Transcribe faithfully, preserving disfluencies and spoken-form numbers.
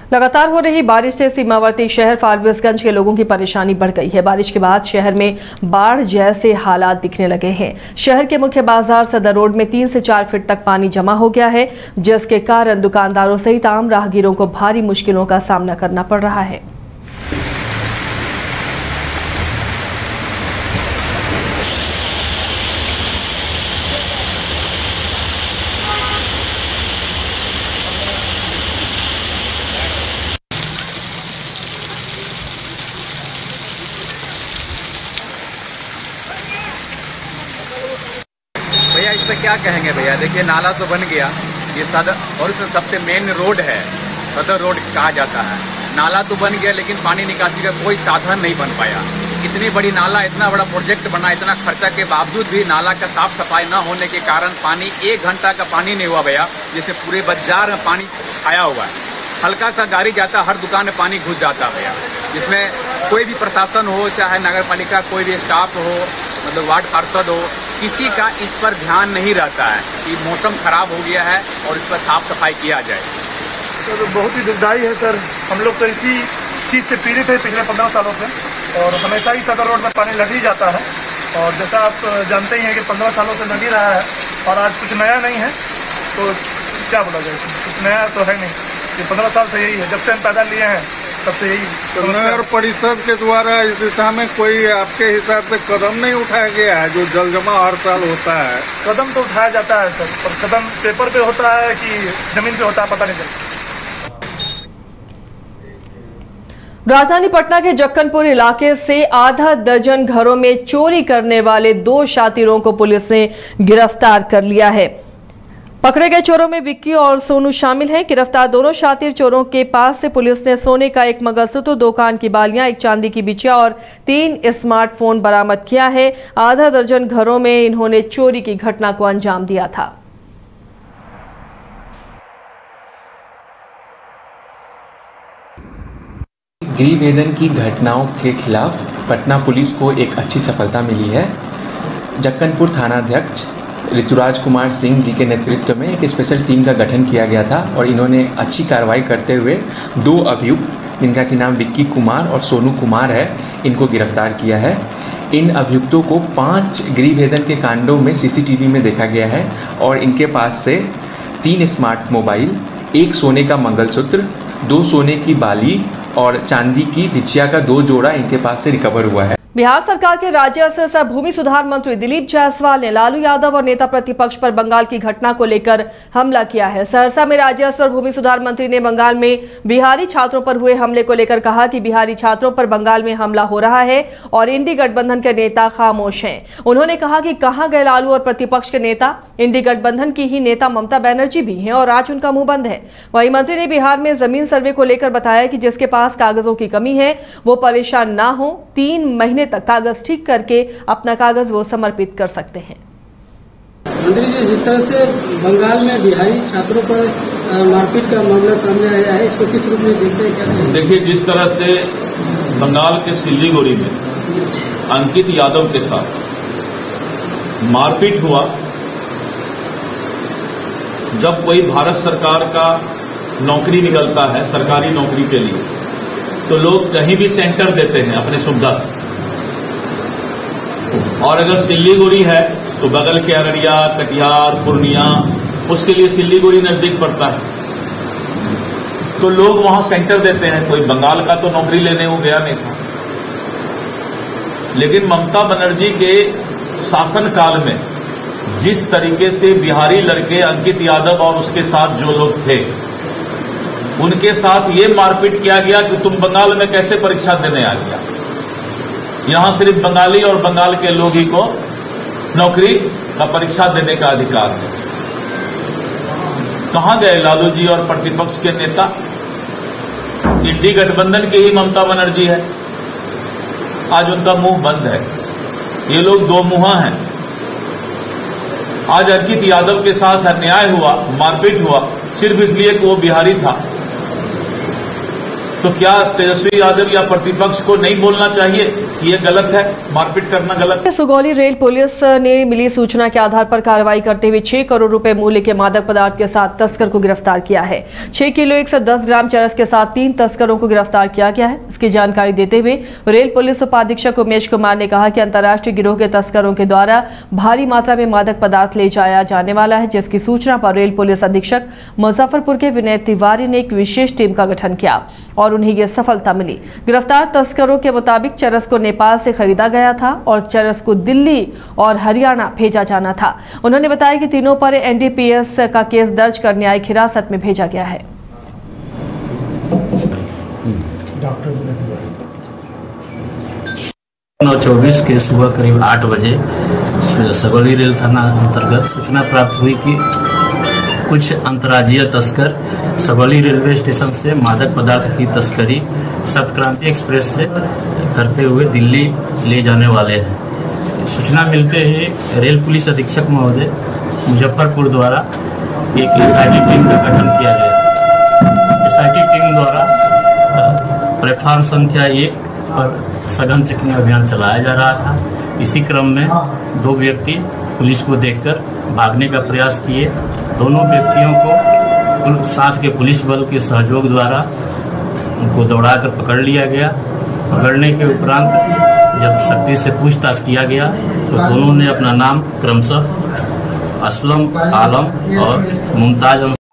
लगातार हो रही बारिश से सीमावर्ती शहर फारबिसगंज के लोगों की परेशानी बढ़ गई है। बारिश के बाद शहर में बाढ़ जैसे हालात दिखने लगे हैं। शहर के मुख्य बाजार सदर रोड में तीन से चार फीट तक पानी जमा हो गया है, जिसके कारण दुकानदारों सहित आम राहगीरों को भारी मुश्किलों का सामना करना पड़ रहा है। भैया इस पर क्या कहेंगे भैया, देखिए नाला तो बन गया, ये सदर और इसमें सबसे मेन रोड है, सदर रोड कहा जाता है। नाला तो बन गया लेकिन पानी निकासी का कोई साधन नहीं बन पाया। इतनी बड़ी नाला, इतना बड़ा प्रोजेक्ट बना, इतना खर्चा के बावजूद भी नाला का साफ सफाई न होने के कारण पानी एक घंटा का पानी नहीं हुआ भैया, जिससे पूरे बाजार में पानी आया हुआ है। हल्का सा गाड़ी जाता हर दुकान में पानी घुस जाता भैया, जिसमें कोई भी प्रशासन हो, चाहे नगर पालिका कोई भी स्टाफ हो, मतलब वार्ड पार्षद हो, किसी का इस पर ध्यान नहीं रहता है कि मौसम खराब हो गया है और इस पर साफ सफाई किया जाए। सर बहुत ही दुखदायी है सर, हम लोग तो इसी चीज़ से पीड़ित है पिछले पंद्रह सालों से, और हमेशा ही सदर रोड में पानी लग ही जाता है। और जैसा आप जानते ही हैं कि पंद्रह सालों से लग ही रहा है और आज कुछ नया नहीं है, तो क्या बोला जाए, कुछ नया तो है नहीं, ये पंद्रह साल से यही है, जब से हम पैदा लिए हैं तब से यही। तो नगर परिषद के द्वारा इस दिशा में कोई आपके हिसाब से कदम नहीं उठाया गया है? जो जल जमा हर साल होता है, कदम तो उठाया जाता है सर, पर कदम पेपर पे होता है कि जमीन पे होता है पता नहीं चलता। राजधानी पटना के जक्कनपुर इलाके से आधा दर्जन घरों में चोरी करने वाले दो शातिरों को पुलिस ने गिरफ्तार कर लिया है। पकड़े गए चोरों में विक्की और सोनू शामिल हैं। गिरफ्तार दोनों शातिर चोरों के पास से पुलिस ने सोने का एक मंगलसूत्र, दो कान की बालियां, एक चांदी की बिछिया और तीन स्मार्टफोन बरामद किया है। आधा दर्जन घरों में इन्होंने चोरी की घटना को अंजाम दिया था। गृहभेदन की घटनाओं के खिलाफ पटना पुलिस को एक अच्छी सफलता मिली है। जक्कनपुर थानाध्यक्ष ऋतुराज कुमार सिंह जी के नेतृत्व में एक स्पेशल टीम का गठन किया गया था और इन्होंने अच्छी कार्रवाई करते हुए दो अभियुक्त, जिनका की नाम विक्की कुमार और सोनू कुमार है, इनको गिरफ्तार किया है। इन अभियुक्तों को पांच गृहभेदन के कांडों में सीसीटीवी में देखा गया है और इनके पास से तीन स्मार्ट मोबाइल, एक सोने का मंगलसूत्र, दो सोने की बाली और चांदी की बिछिया का दो जोड़ा इनके पास से रिकवर हुआ है। बिहार सरकार के राज्य सह भूमि सुधार मंत्री दिलीप जायसवाल ने लालू यादव और नेता प्रतिपक्ष पर बंगाल की घटना को लेकर हमला किया है। सहरसा में राज्य सह भूमि सुधार मंत्री ने बंगाल में बिहारी छात्रों पर हुए हमले को लेकर कहा कि बिहारी छात्रों पर बंगाल में हमला हो रहा है और इंडी गठबंधन के नेता खामोश हैं। उन्होंने कहा कि कहां गए लालू और प्रतिपक्ष के नेता? इंडी गठबंधन की ही नेता ममता बनर्जी भी हैं और आज उनका मुंह बंद है। वहीं मंत्री ने बिहार में जमीन सर्वे को लेकर बताया कि जिसके पास कागजों की कमी है वो परेशान ना हो, तीन महीने तक कागज ठीक करके अपना कागज वो समर्पित कर सकते हैं। मंत्री जी, जिस तरह से बंगाल में बिहारी छात्रों पर मारपीट का मामला सामने आया है, इसको किस रूप में देखते हैं, क्या? देखिए, जिस तरह से बंगाल के सिलीगुड़ी में अंकित यादव के साथ मारपीट हुआ, जब कोई भारत सरकार का नौकरी निकलता है सरकारी नौकरी के लिए, तो लोग कहीं भी सेंटर देते हैं अपने सुविधा से, और अगर सिल्लीगुड़ी है तो बगल के अररिया, कटिहार, पूर्णिया, उसके लिए सिल्लीगुड़ी नजदीक पड़ता है, तो लोग वहां सेंटर देते हैं। कोई बंगाल का तो नौकरी लेने वो गया नहीं था। लेकिन ममता बनर्जी के शासनकाल में जिस तरीके से बिहारी लड़के अंकित यादव और उसके साथ जो लोग थे, उनके साथ ये मारपीट किया गया कि तुम बंगाल में कैसे परीक्षा देने आ गया। यहां सिर्फ बंगाली और बंगाल के लोग ही को नौकरी का परीक्षा देने का अधिकार है। कहां गए लालू जी और प्रतिपक्ष के नेता? इंडी गठबंधन की ही ममता बनर्जी है, आज उनका मुंह बंद है। ये लोग दो मुंहा हैं। आज अंकित यादव के साथ अन्याय हुआ, मारपीट हुआ, सिर्फ इसलिए कि वो बिहारी था। तो क्या तेजस्वी यादव या प्रतिपक्ष को नहीं बोलना चाहिए कि ये गलत है, मारपीट करना गलत है। सुगौली रेल पुलिस ने मिली सूचना के आधार पर कार्रवाई करते हुए छह करोड़ रुपए मूल्य के मादक पदार्थ के साथ तस्कर को गिरफ्तार किया है। छह किलो एक सौ दस ग्राम चरस के साथ तीन तस्करों को गिरफ्तार किया गया है। इसकी जानकारी देते हुए रेल पुलिस उपाधीक्षक उमेश कुमार ने कहा कि अंतर्राष्ट्रीय गिरोह के तस्करों के द्वारा भारी मात्रा में मादक पदार्थ ले जाया जाने वाला है, जिसकी सूचना पर रेल पुलिस अधीक्षक मुजफ्फरपुर के विनय तिवारी ने एक विशेष टीम का गठन किया और उन्हें यह सफलता मिली। गिरफ्तार तस्करों के मुताबिक चरस को नेपाल से खरीदा गया था और चरस को दिल्ली और हरियाणा भेजा जाना था। उन्होंने बताया कि तीनों पर एन डी पी एस का केस दर्ज कर न्यायिक हिरासत में भेजा गया है। नौ चौबीस के सुबह करीब आठ बजे सुगौली रेल थाना अंतर्गत सूचना प्राप्त हुई कि कुछ अंतर्राज्यीय तस्कर सुगौली रेलवे स्टेशन से मादक पदार्थ की तस्करी सप्तक्रांति एक्सप्रेस से करते हुए दिल्ली ले जाने वाले हैं। सूचना मिलते ही रेल पुलिस अधीक्षक महोदय मुजफ्फरपुर द्वारा एक एस आई टी टीम का गठन किया गया। एस आई टी टीम द्वारा प्लेटफार्म संख्या एक पर सघन चेकिंग अभियान चलाया जा रहा था। इसी क्रम में दो व्यक्ति पुलिस को देखकर भागने का प्रयास किए। दोनों व्यक्तियों को साथ के पुलिस बल के सहयोग द्वारा उनको दौड़ाकर पकड़ लिया गया। पकड़ने के उपरांत जब सख्ती से पूछताछ किया गया तो दोनों ने अपना नाम क्रमशः असलम आलम और मुमताज